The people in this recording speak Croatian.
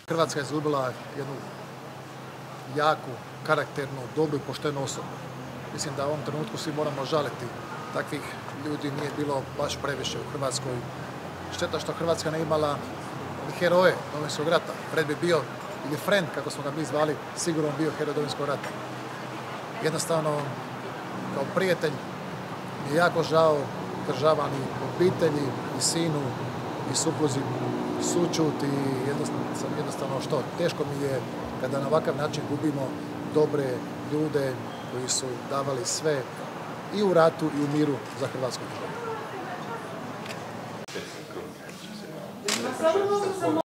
Hrvatska je izgubila jednu jaku, karakternu, dobru i poštenu osobu. Mislim da u ovom trenutku svi moramo žaliti. Takvih ljudi nije bilo baš previše u Hrvatskoj. Šteta što Hrvatska ne imala heroje Domovinskog rata. Fred bi bio, ili Friend, kako smo ga mi zvali, sigurno bio heroj Domovinskog rata. Jednostavno, kao prijatelj, mi je jako žao državani obitelji i sinu i supruzi sućut i jednostavno što, teško mi je kada na ovakav način gubimo dobre ljude koji su davali sve i u ratu i u miru za Hrvatsku državu.